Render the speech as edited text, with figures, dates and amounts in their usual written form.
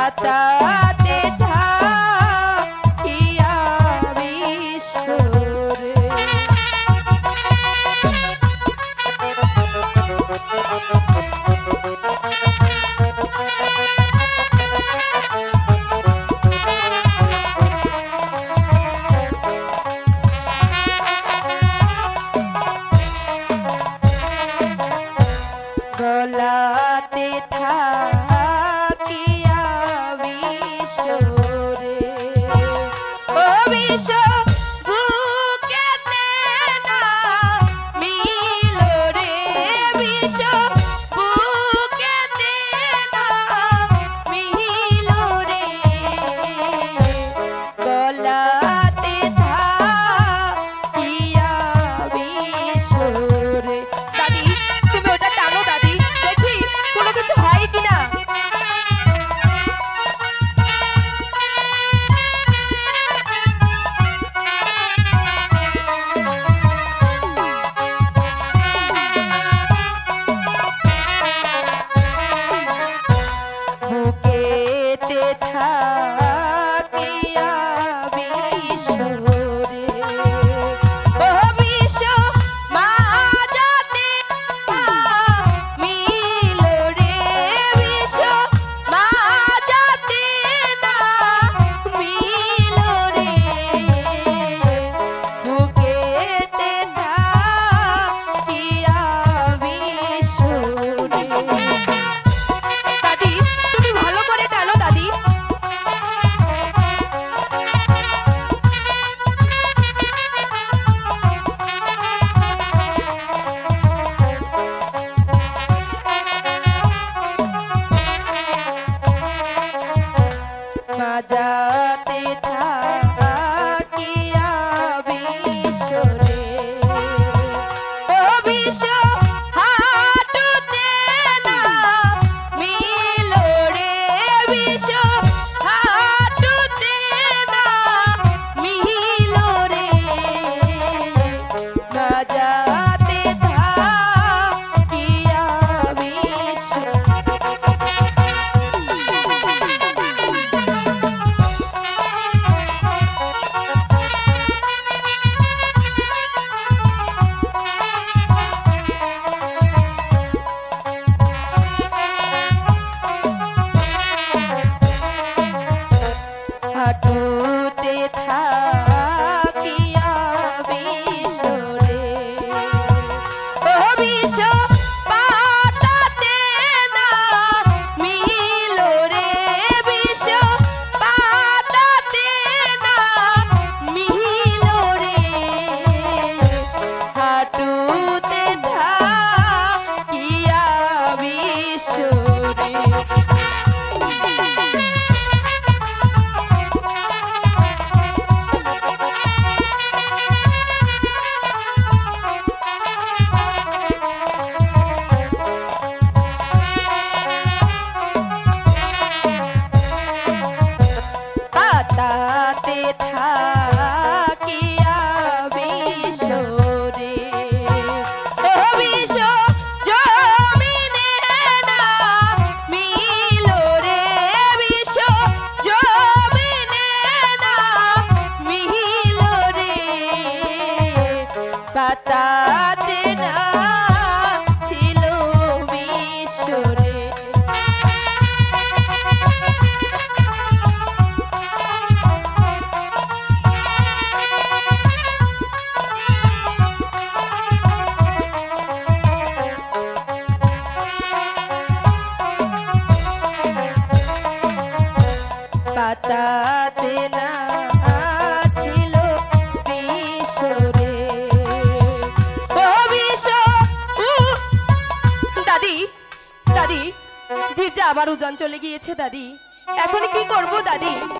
পাতাতে থাকিয়া বিশ্বরে গলাতে থাকিয়া বিশ্বরে ও বিশ্ব বুকেতে না মিল রে বিশ্ব বুকেতে না মিল রে গলাতে থাকিয়া বিশ্বরে দাদি তুমি ওটা টানো দাদি দেখি কোনো কিছু হয় কিনা বুকেতে থাকিয়া বিশ্বরে ও বিশ্ব মাঝাতে মিল রে বিশ্ব মাঝাতে না মিল রে বুকেতে থাকিয়া বিশ্বরে দাদি তুমি ভালো করে টানো দাদি মাঝাতে থাকিয়া বিশ্বরে ও বিশ্ব হাঁটুতে না মিল রে বিশ্ব হাঁটুতে না মিল রে মাঝাতে থাকিয়া হাঁটুতে থাকিয়া বিশ্বরে ও বিশ্ব পাতাতে না মিল রে বিশ্ব পাতাতে না মিল রে হাঁটুতে থাকিয়া বিশ্বরে পাতাতে থাকিয়া বিশ্বরে ও বিশ্ব জমিনে না মিল রে বিশ্ব জমিনে না মিল রে পাতাতে না ছিল বিশ্বরে পাতাতে না ছিল বিশ্বরে ও বিশ্ব দাদি দাদি ভিজে আবার উজান চলে গিয়েছে দাদি এখন কি করব দাদি